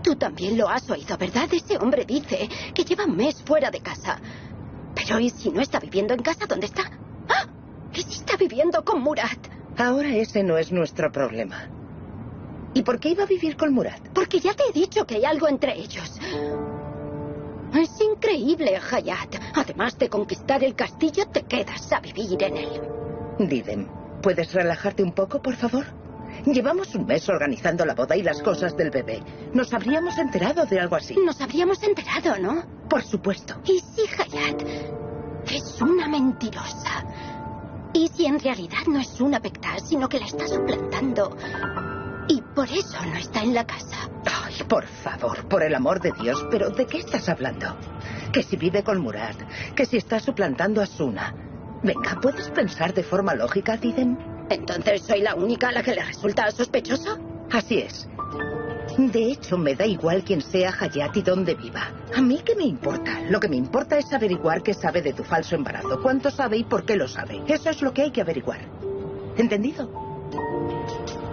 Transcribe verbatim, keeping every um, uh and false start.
Tú también lo has oído, ¿verdad? Ese hombre dice que lleva un mes fuera de casa. Pero ¿y si no está viviendo en casa? ¿Dónde está? ¡Ah! ¿Y si está viviendo con Murat? Ahora ese no es nuestro problema. ¿Y por qué iba a vivir con Murat? Porque ya te he dicho que hay algo entre ellos. Es increíble, Hayat. Además de conquistar el castillo, te quedas a vivir en él. Didem, ¿puedes relajarte un poco, por favor? Llevamos un mes organizando la boda y las cosas del bebé. Nos habríamos enterado de algo así. Nos habríamos enterado, ¿no? Por supuesto. ¿Y si Hayat es una mentirosa? ¿Y si en realidad no es una Bektas, sino que la está suplantando? Y por eso no está en la casa. Ay, por favor, por el amor de Dios, ¿pero de qué estás hablando? Que si vive con Murat, que si está suplantando a Suna. Venga, ¿puedes pensar de forma lógica, Didem? ¿Entonces soy la única a la que le resulta sospechoso? Así es. De hecho, me da igual quién sea Hayat y dónde viva. ¿A mí qué me importa? Lo que me importa es averiguar qué sabe de tu falso embarazo, cuánto sabe y por qué lo sabe. Eso es lo que hay que averiguar. ¿Entendido?